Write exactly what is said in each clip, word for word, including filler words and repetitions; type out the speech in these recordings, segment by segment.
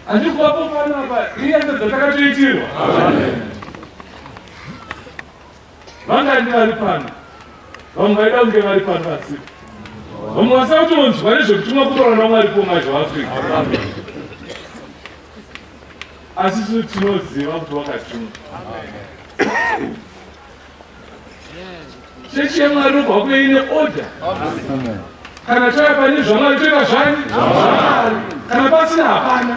andikuva pofana pa inyaya dzatakachoitirwa. Vangani vari pano vamwe vaida kunge vari pano asi vamwe vasakutonzwa nezvekutumwa kutorwa naMwari kuumazha waAfrica, asi isu tinoziva kuti wakatumwa. Chechi yaMwari nobva kuine order. Kana chaya pane zvaMwari toita zvani zvaMwari, kana pasina hapana.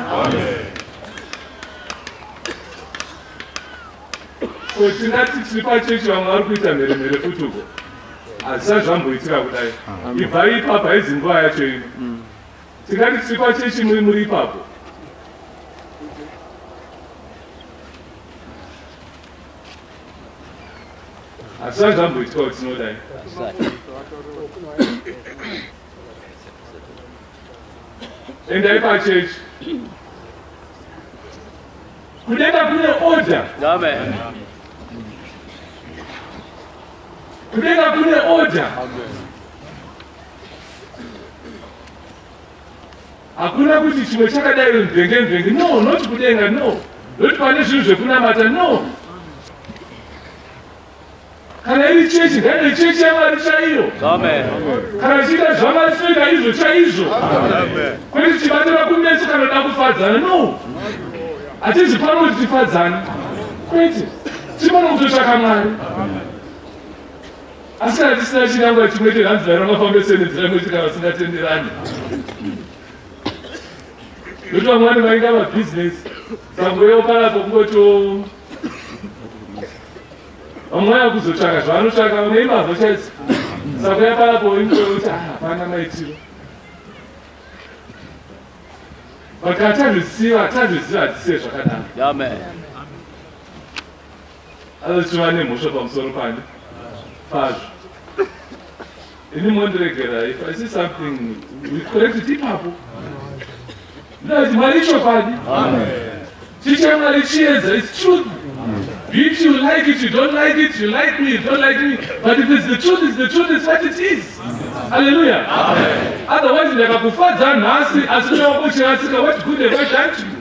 Tingati tiri pachechi vamwe vari kuita mheremhere futi uko, asi hazvamboitika kudai. Ibvai ipapo haizi nguva yacho ino. Tingati tiri pachechi muri muri ipapo. Asi hazvamboitika kuti tinodai. Endai pachechi. Kudenga kune order. Amen. Kudenga kune order. Hakuna kuti chimwe chakadai mvenge mvenge. No, not kudenga, no. Not pane zvinhu zvekunamata, no. Kana iri chechi, ngaive chechi yaMwari chaiyo. Amen. Kana chiita zvaMwari chinoita izvo chaizvo. Kwete chibatira kumeso kana da kufadzana, no. Hatizi pano kuti tifadzane. Kwete. Timano kutotsvaka Mwari. Asi kana tisina chinangwa chimwe chete hanzi ramafambese nenzira imwe kana vasingatenderani. Nokuti vamwe vanhu vainga mabhizinesi. Sangoyewo panapo kungoto vamwe vaya kuzotsvaka zvavanotsvaka vamwe imavho chaizvo. Saka ya panapo ingooti hapana maitiro. Vakati tazvisiva tazviziva hatisiye zvakadaro. Amen. Azochiva nemhosva pamusoro pane pazvo. Ini mondiregera, if I see something we correct it ipapo. Ndati Mwari chokwadi. Chicha Mwari chiedza, it's truth. Be it you like it, you don't like it, you like me, you don't like me. But if it's the truth, it's the truth, it's what it is. Hallelujah. Amen. Otherwise, ndakakufadza nhasi asi kunyauko chirasika, what good have I done to you?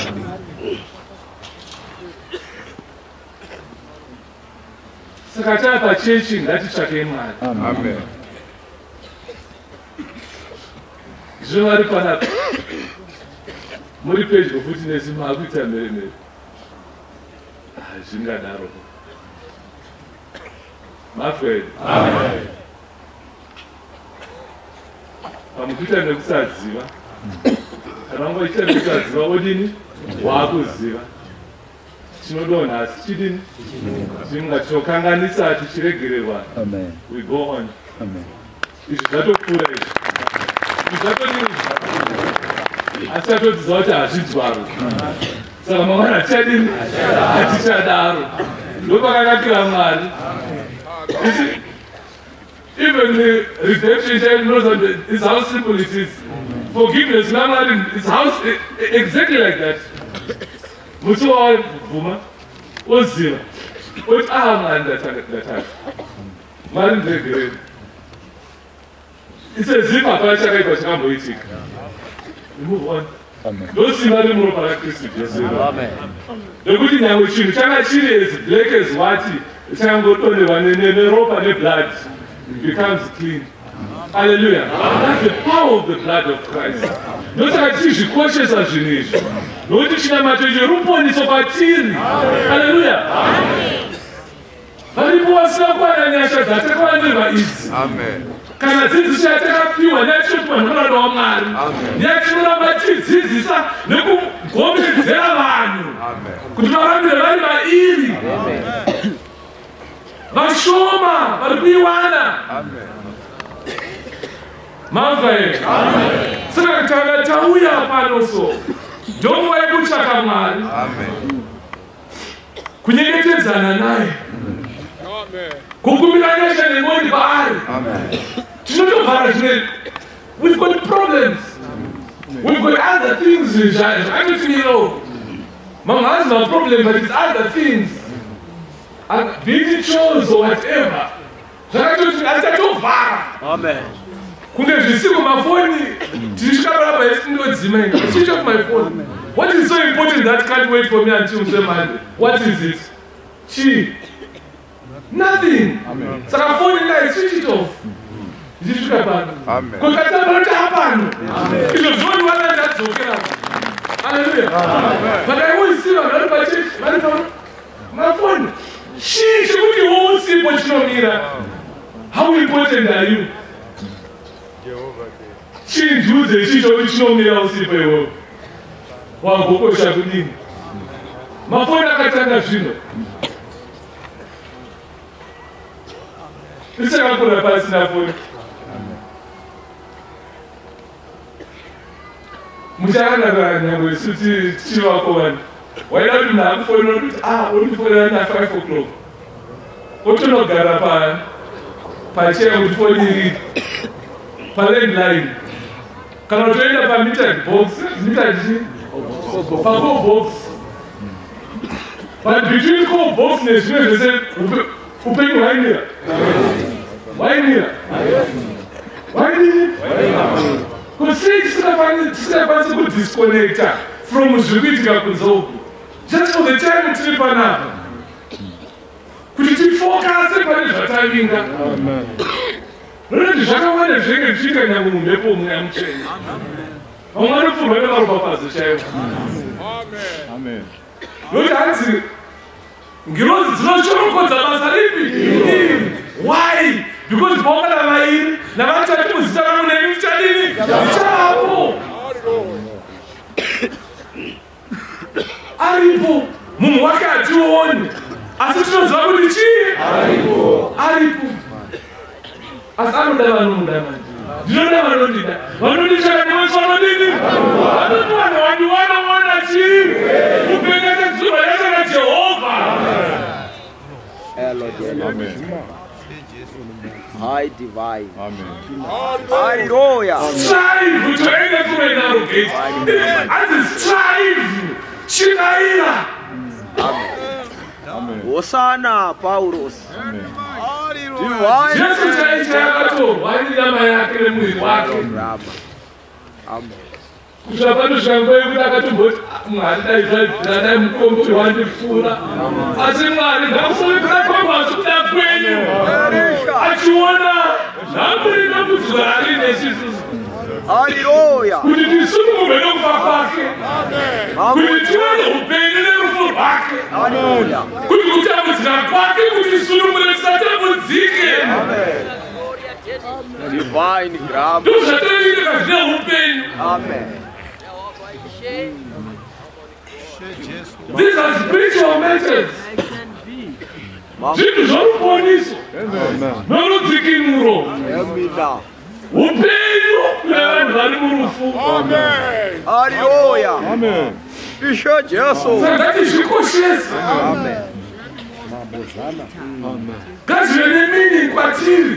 Saka tava pachechi ngatitsvake Mwari. Amen. Zvino vari panapa muri pedyo futi nesu maakuita mheremhere. Zvingadaro. Mafred. Amen. Pamukuita nekusaziva. Kana wangoita nekusaziva odini? Waakuziva. Tinodonha asi chidini? Zvimwe tinokanganisa tichiregererwa. Amen. We go on. Amen. Izvi zvatopfuura izvi. Izvi zvatodini? Asi tatodziva kuti hazvidzwaro. Saka mangwana hatichadini? Hatichadaro. Ndopakanakira Mwari. Even the redemption child knows that it's how simple it is. Forgiveness, it's how exactly like that. Muti wavhuma, oziva, oti ah Mwari ndataka. Mwari ndiregerere. It's as if hapana chakaipa chakamboitika. We move on. Amen. Ndosimba riri muropa raKristu Jesu. Amen. Nekuti nyangwe chinhu changa chiri as black as white changodonherwa neropa neblood becomes clean. Hallelujah. That's the power of the blood of Christ. Ndosaka tichizvikoshesa zvinhu izvi. Nokuti chinamato ichi ruponiso kwatiri. Hallelujah. Varipo vasina kuwana nyasha dzatakawanirwa idzi. Amen. Kana dzidziso yatakapiwa neyatinopiwa nomuranda waMwari, neyatinoramba tichidzidzisa nekugomedzera vanhu kuti varambire vari vairi vashoma vari kuiwana. Mamva here. Saka kana tauya pano so ndomwe yekutsvaka Mwari, kunyengetedzana naye, kukumbira nyasha nengoni paari. We've got problems. We've got other things. I don't know. Mama has no problem, but it's other things. Be it chores or whatever. Amen. Kunge zvisiku mafoni tishikabara paisinodzima switch off my phone. What is so important that can't wait for me until Monday? What is it? Chi. Nothing. Amen. So I phone in there, switch it off. Is it Amen. Amen. Because that's what happened. It was one one that's okay. Hallelujah. Amen. But I always see my brother by church, my phone. My phone. She, she would be all see what you know. How important are you? She do the she show which know me how see for you. Wa boko shakudini. My phone akatanga zvino. Isakakura pasi na phone. Muchakana nyangwe suti chiwa kwa. Why don't you have phone? Ah, only for at five o'clock. Otono gara pa pa chair with phone in pa line. Kana tuenda pa meter box, meter ji. Pa go box. But between go box ne shwe se upeni wine here. Wine here. Wine here. Because it's not to disconnect from Zwitika Kunzoku. Just for the time to live now. Could you focus on the timing? Amen. Really, Jacqueline is drinking chicken and will be pulling them chain. I want to put a lot of us. Amen. Look at it. Girls, it's not sure what I'm why? Because Boga Lamain, Navata was down and Chadini. Aripo, Mumwaka, two on. As it was already cheap. Aripo, Aripo. As I don't know, Diamond. You don't ever know that. One of the Chinese one of the I don't know what you want to want to achieve. You bring it to the Jehovah. Amen. High divine. Amen. Hallelujah. Strive to enter to a narrow gate. And strive. Shinaira. Amen. Amen. Hosanna, Paulos. Amen. Divine. Jesus Christ, why did I have to move? Amen. Kushapano shangwe kutakatumbo mwari dai mukombo wandi fura asi mwari ngakusovekera kwamwaso kuda kwenyu achiona nhamburi nokuzwa ari nesisusu Hallelujah. kuti tisunungume nokufa kwake kuti tiwane upenyu nerufu rwake kuti kutambudzika kwake kuti tisunungure tisatambudzike Divine grace. ndozvatoitika zvine upenyu. Amen. These are spiritual matters. Zvinhu zvoruponiso norudzikinuro upenyu kunevanhu vari murufu. Hallelujah. Amen. Ishe Jesu. Saka tizvikoshese ngazive nemini kwatiri.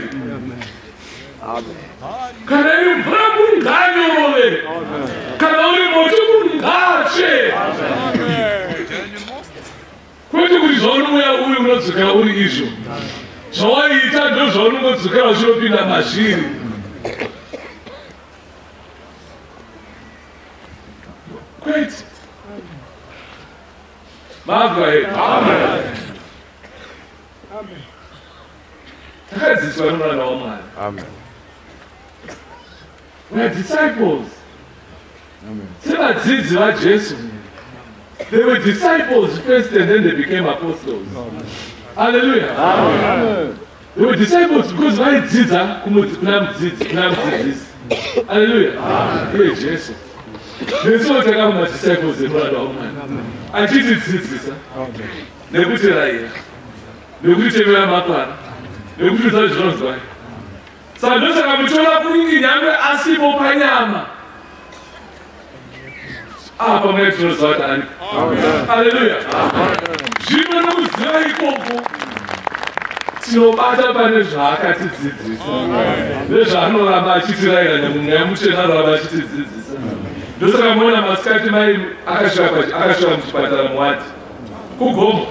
Kana iri mvura munhu ngaanyorove, kana uri moto munhu ngaatsve, kwete kuti zvaunomweya uyu unodzokera uri izvo zvawaita ndo zvaunongodzokera uchinopinda mazviri. Kwete mabva here takadzidziswa nomwana wamwari. Amen. We are disciples. Amen. Sevadzidzi vaJesu. They were disciples first and then they became apostles. Hallelujah. Amen. They were disciples because vaidzidza kuna mudzidzi kuna mudzidzisi. Hallelujah. Iye Jesu. Nesuwo takava disciples emuranda wamwari. Achitidzidzisa nekutirayira nekutemera makwara nekutiudza zvinonzwa. Saka ndosaka muchiona kunyange nyangwe asipo panyama apa mwe tinoziva kuti ari. Haleluya. Zvino nokuziva ikoko tinobata pane zvaakatidzidzisa nezvaanoramba achitirayira nyamumweya mutsvene anoramba achitidzidzisa. Ndosaka muona masikati mai akasvika muchipatara muwati kugomo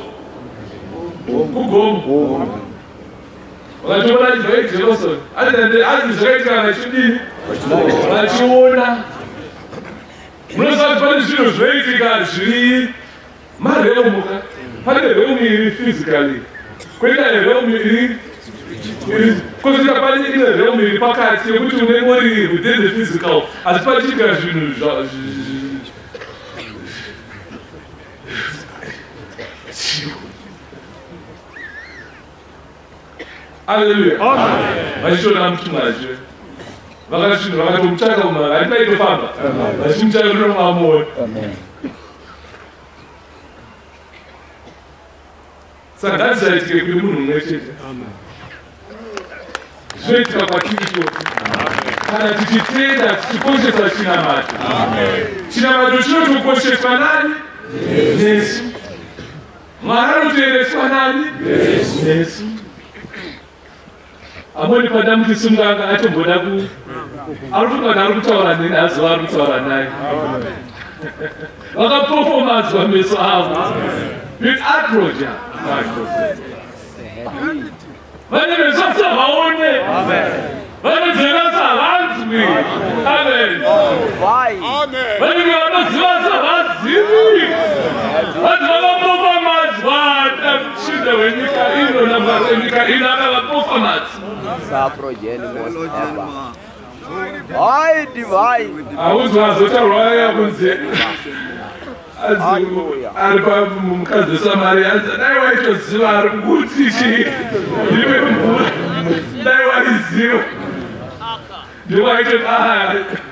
kugomo vakatoona chivai Jerusalem azi zvakaitika vachidini vachiona munoziva kuti pane zvinhu zvinoitika zviri mareomu ka pane reomu iri physically kwoita reomu iri kwozoita pane imwe reomu iri pakati yekuti unenge uri within the physical asi pachiitika zvinhu Hallelujah. Vachitoda mutumazve vakasvinhu vakatomutsvaka uma vari paitofamba vachimutsvaka kuti nomwamuona saka ngazvisaitike kuri munhu mumwe chete zvinoitika kwatiri chose kana tichitenda tichikoshesa chinamato chinamato chinotokosheswa nani nesu mwari anotoereswa nani nesu amoni padamuti sunganga atomboda ku arikutokana ari kutaura neni aziva ari kutaura naye vakapofomadzwa meso avo with atroja vane meso savaone vane nzeve savanzwi amen vanenge vanoziva savazivi vanhu vakapofomadzwa namchinda wenyika ino namwari wenyika ino akavapofomadzwa Vai, divai. Auzi vazotauraya kunze ari pamukadzi weSamaria anzi dai waitoziva ari kuti chii iwe mvura dai waiziva ndiwaitoti aa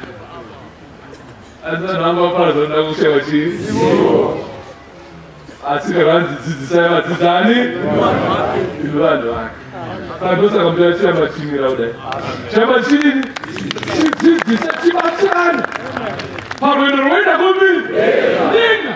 asi vanhu vanga vaparadzonoda kushayiwa chii asi kavanzi dzidzisai vadzidzani imi vanhu vake pandosaka mutati chamatimira kudai chama chini chidzidzisa chibatsirana parwendo rwoenda kumbiri denga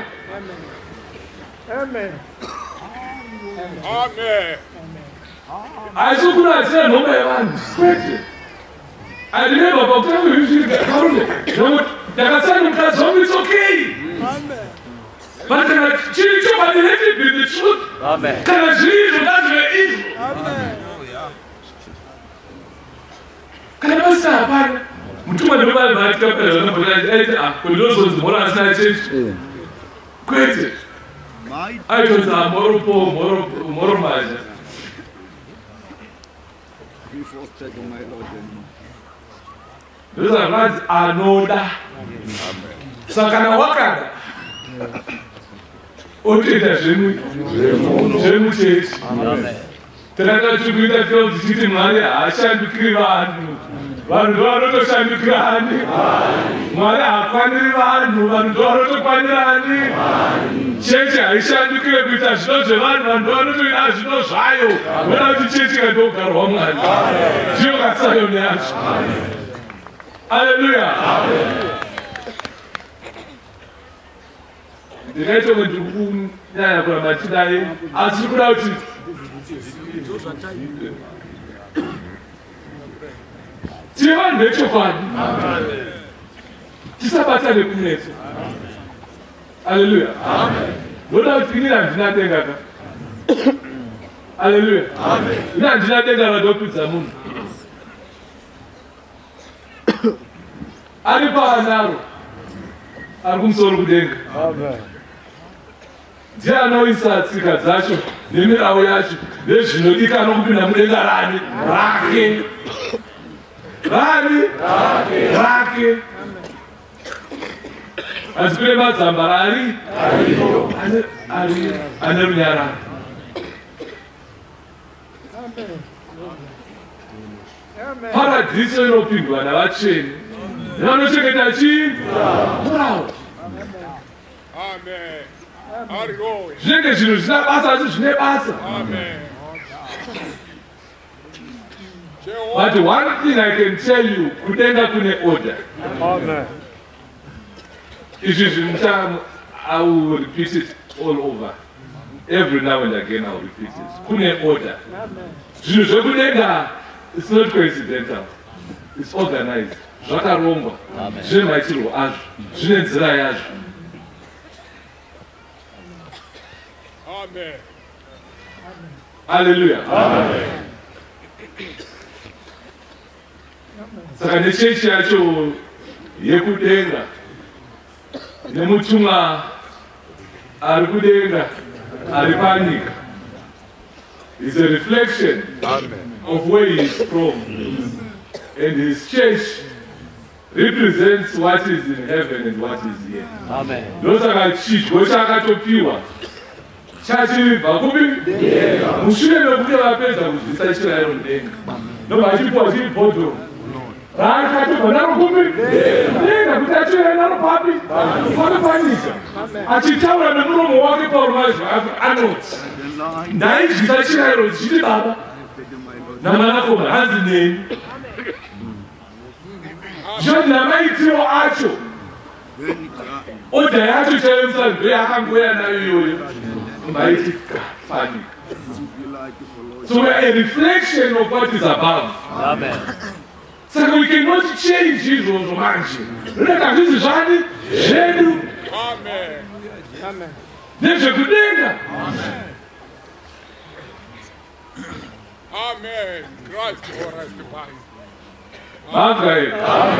haisi kuti hatina nhomba yevanhu kwete andineba pakutanga izvirikarume nokuti ndakasara nomukadzi wangu it's okay but kana chiri chokwadi let it be the truth kana zviri izvo ngazvive izvo kana pasina hapana mutumwa ndinovari vatikaperaaaiti a kundozonzi moro asina chechi kwete aitonzi amoro po moro mazha ndosaka vanzi anoda saka kana wakada otoita zvemu zvemu chechi takanga tiri kuita feo dzichiti mwari haashandukiri vanhu vanhu ndovanotoshandukirani mwari haakwaniri vanhu vanhu ndovanotokwanirani chechi haishandukire kuita zvino zvevanhu vanhu ndovanotoita zvino zvayo vona kuti chechi kandogarwa mwari ndiyo kasayoni yacho aleluya ndingaita kuti ndiri kunyanya kuramba tidai asi tiri kuda kuti tiri vanhu vechokwadi tisabatane kuneso aleluya ndoda kuti inini handina denga ka aleluya ini handina denga radopidza munhu ari paanaro ari kumusoro kudenga ndiye anoisa tsika dzacho nemirau yacho nezvinodikanwa kupinda mudenga rani rake rani rake asi kune mazamba rari ane runyararo paradhiso inopindwa navatsveni nevanochengeta chii murawo zvinenge zvinhu zvina basa asi zvine basa but one thing I can tell you kudenga kune order izvi zvinhu I will repeat it all over every now and again. I will repeat it kune order zvinhu zvekudenga it's not coincidental, it's organized zvakarongwa zvine maitirwo azvo zvine nzira yazvo. Amen. Hallelujah. Amen. Saka nechechi yacho yekudenga nemutumwa ari kudenga ari panyika is a reflection of where he is from, and his church represents what is in heaven and what is here. Amen. Ndosaka chidyo chakatopiwa chachibva kupi mushure mekuti vapedza kuzvisa chirairo mudenga ndobva achipiwa chiri bhodhoro raakatobva naro kupi denga kuti achire naro papi pakapanyika achitaura nemuromo wake paurumazvi anoti ndaizvisa chirairo zvichiti baba namwanakomana hanzi neni zvoti namaitiro acho oda yacho chaiyo musanzwe akangoya nayo iyoyo maiti panika. So we are a reflection of what is above. Amen. So we cannot change izvozvo manje rega zvisi zvani zvedu nezvekudenga. Amen. Christ for us to buy. Amen.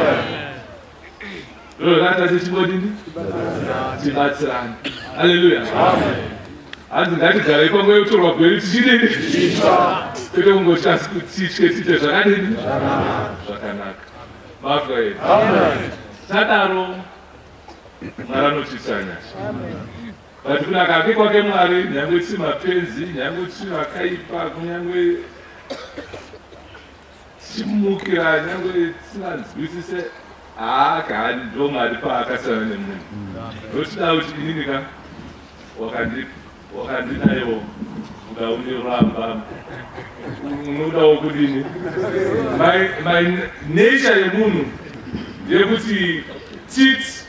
Rata tichimbodini tibatsirane. Hallelujah. Amen. Hanzi ngatigare panguva yokutorwa gweri tichidini kwete kungoti asi kutitye tiite zvakadini zvakanaka. Mafika edu tadaro Mwari anotisa nyasha. But kunaka ake kwake Mwari nyangwe tiri mapenzi, nyangwe tiri vakaipa, kunyangwe tichimukira, nyangwe tisinganzwisise aka ndo Mwari paakasiyana nemunhu. Ndochida kuti inini ka wakandi wakandinayo uda uniramba unodawo kudini. My my nature yemunhu ndeyekuti tit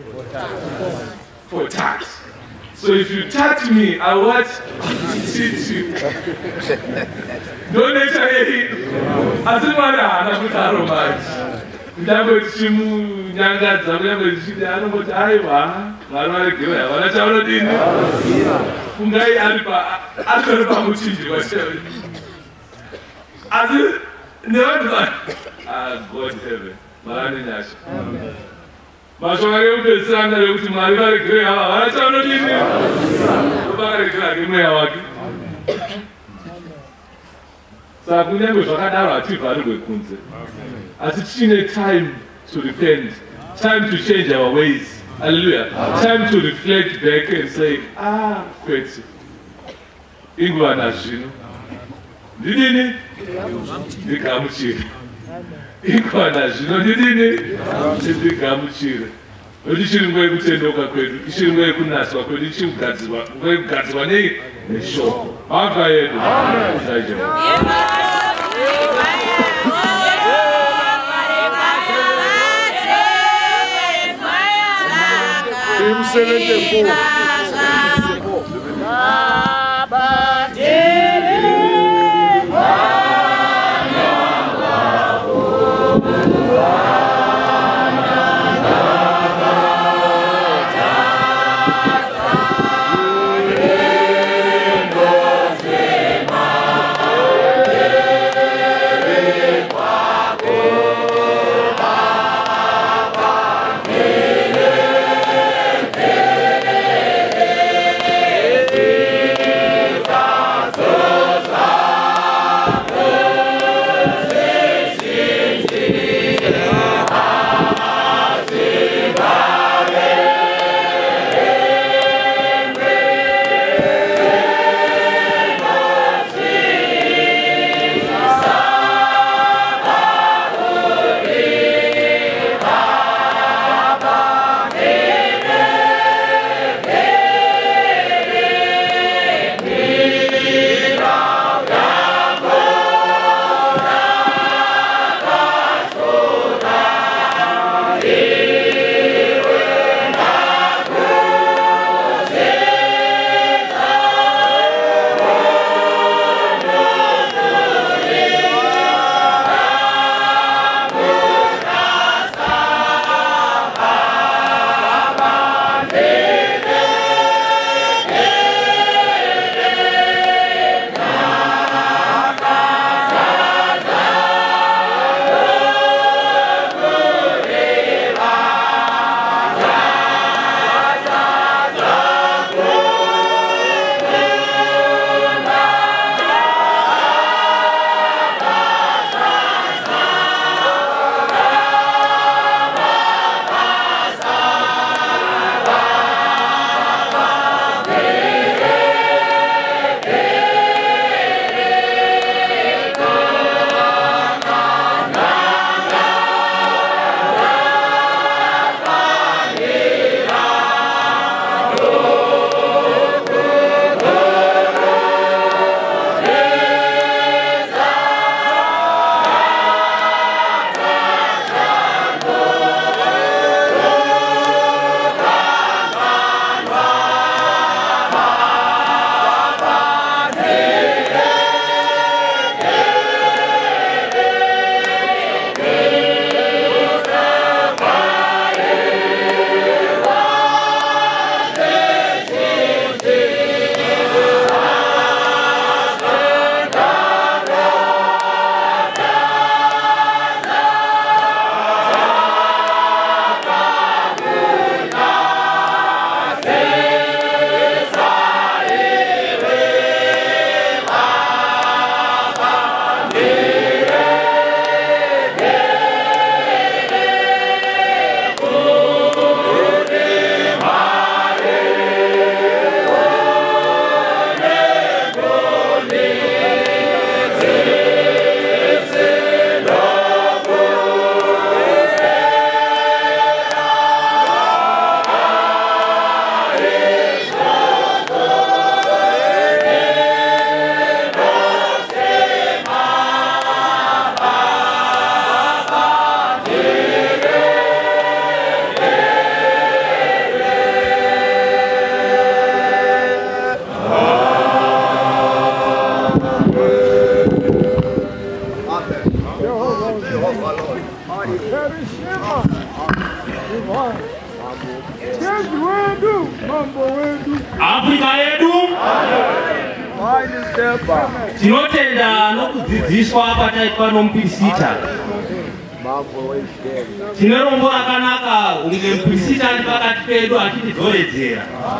for tat. So if you touch me, I want to teach you. Don't let your head. As a man, I have to arrow much. Never to Yanga, never to the animal. I want, I want to give it. I want to tell you. Fungai Alba, after the Bamuchi was telling me. As a never done. Ah, God heaven. Marinash. Mashoga upesanga yokuti Mwari vari greya varachano dini vakarekera kimweya wake. Saka kunyange zvakadaro hatibva ari kwekunze asi tichine time to repent, time to change our ways. Hallelujah. Time to reflect back and say ah kwete inguva nazvino ndidini ndikamuchira ikwana zvino ndidini ndigamuchire. Ndichiri nguva yekutendoka kwedu, ichiri nguva yekunaswa kwedu, ichiri kugadzirwa nguva yekugadzirwa nei neshoko. Mafika edu Afrika yedu tinotenda nokudzidziswa pataipa nomupirisita. Tine rombo rakanaka unge mupirisita ari pakati pedu achitidzoredzera.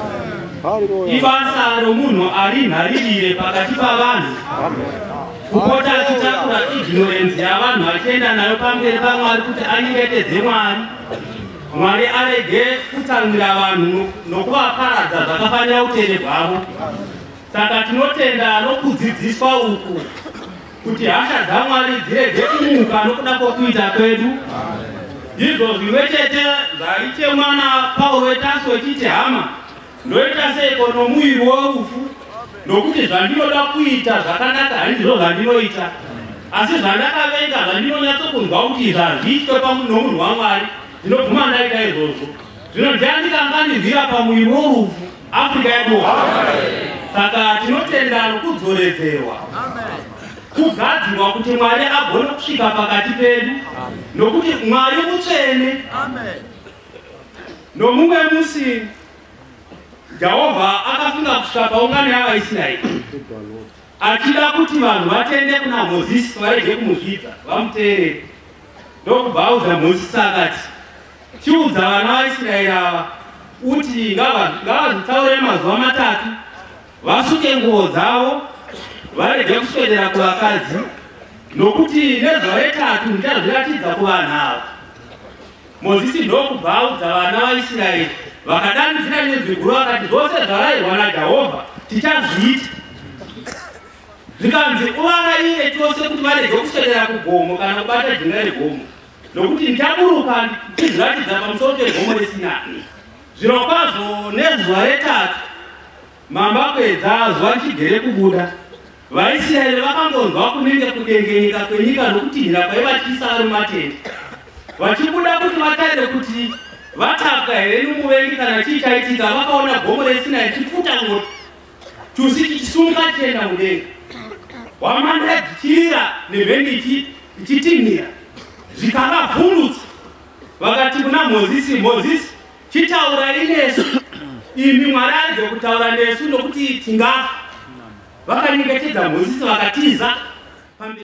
Ibasa romunhu ari nharirire pakati pavanhu kupota achitakura ignorance yavanhu achienda nayo pamberi paMwari kuti anyengetedze Mwari. Mwari arege kutsamwira vanhu nokuvaparadza zvakafanira utele hwavo. Saka tinotenda nokudzidziswa uku kuti hasha dzaMwari dzirege kumuka nokuda kwokuita kwedu. Ndizvo zvimwe chete zvaiche mwana Paulo weTaso wechiti hama ndoita seiko nomuviri worufu nokuti zvandinoda kuita zvakanaka handizvo zvandinoita, asi zvandakavenga zvandinonyatsokunzwa kuti zvazviitwe nomunhu waMwari ndinobvuma ndaita izvozvo. Zvino ndiandikanganizira pamuviri worufu Afrika yedu. Saka tinotenda nokudzoredzerwa kugadzirwa kuti Mwari agone kusvika pakati pedu nokuti Mwari mutsvene. Nomumwe musi Jehovha akafunga kusvika paungano yavaIsraeri achida kuti vanhu vatende kuna Mozisi varege kumuzvidza vamuteerere. Ndokubva auza Mozisi akati chiudza vana vaIsraeri ava kuti ngavazvitsaure mazuva matatu vasuke nguo dzavo varege kuswedera kuvakadzi nokuti nezuva retatu ndichazviratidza kuvanhu ava. Mozisi ndokubva audza vana vaIsraeri vakadanidzira nenzwi guru vakati zvose zvarayirwa naJehovha tichazviita. Zvikanzi uvarayire chose kuti varege kuswedera kugomo kana kubata jinga regomo nokuti ndichaburuka ndichizviratidza pamusoro pegomo reSinai. Zvirokwazvo nezuva retatu mambakwedza zuva richigere kubuda vaIsraeri vakangonzwa kunenge kudengenyeka kwenyika nokutinhira kwaivatyisa vari mumatende vachibuda kuti vatarire kuti vatapwa here nomuvengi kana chii chaitika. Vakaona gomo reSinai chifuta moto chusi chichisumuka chienda mudenga hwamanda dzichirira nemheni ichitinhira zvikavavhundutsa. Vakati kuna Mozisi, Mozisi chitaurai nesu imi Mwari arege kutaura nesu nokuti tingafa. Vakanyengetedza Mozisi vakatiza